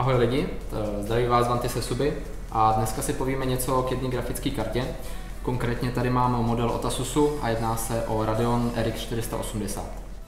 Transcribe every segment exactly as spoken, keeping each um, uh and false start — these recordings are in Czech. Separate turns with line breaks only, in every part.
Ahoj lidi, zdraví vás Vanty Sesuby a dneska si povíme něco k jedné grafické kartě. Konkrétně tady máme model od Asusu a jedná se o Radeon R X čtyři sta osmdesát.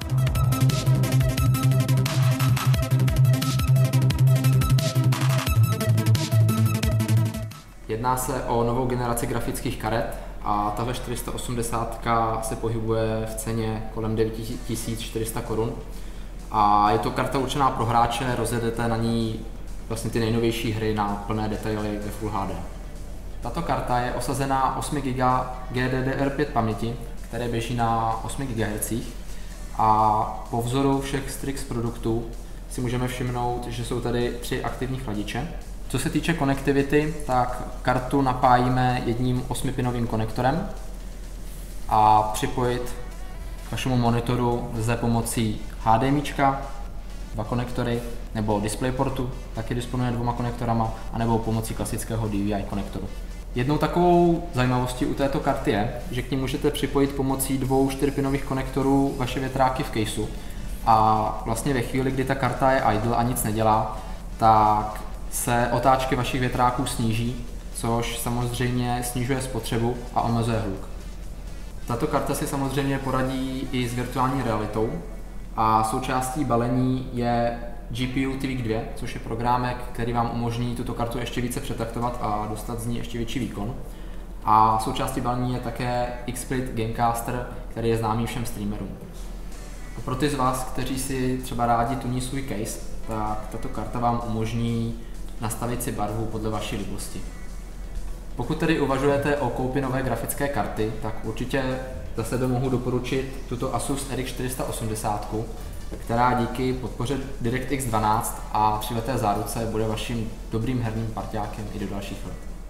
Jedná se o novou generaci grafických karet a tahle čtyři sta osmdesát se pohybuje v ceně kolem devět tisíc čtyři sta korun. A je to karta určená pro hráče, rozjedete na ní vlastně ty nejnovější hry na plné detaily ve Full H D. Tato karta je osazená osm gigabajtů G D D R pět paměti, které běží na osmi gigahertzích, a po vzoru všech Strix produktů si můžeme všimnout, že jsou tady tři aktivní chladiče. Co se týče konektivity, tak kartu napájíme jedním osmipinovým konektorem a připojit k vašemu monitoru lze pomocí H D M I, dva konektory, nebo DisplayPortu, taky disponuje dvěma konektorama, anebo pomocí klasického D V I konektoru. Jednou takovou zajímavostí u této karty je, že k ní můžete připojit pomocí dvou čtyřpinových konektorů vaše větráky v caseu a vlastně ve chvíli, kdy ta karta je idle a nic nedělá, tak se otáčky vašich větráků sníží, což samozřejmě snižuje spotřebu a omezuje hluk. Tato karta si samozřejmě poradí i s virtuální realitou a součástí balení je G P U Tweak dva, což je programek, který vám umožní tuto kartu ještě více přetaktovat a dostat z ní ještě větší výkon. A součástí balení je také XSplit Gamecaster, který je známý všem streamerům. A pro ty z vás, kteří si třeba rádi tuní svůj case, tak tato karta vám umožní nastavit si barvu podle vaší libosti. Pokud tedy uvažujete o koupi nové grafické karty, tak určitě za sebe mohu doporučit tuto Asus R X čtyři sta osmdesát, která díky podpoře DirectX dvanáct a tříleté záruce bude vaším dobrým herním parťákem i do dalších let.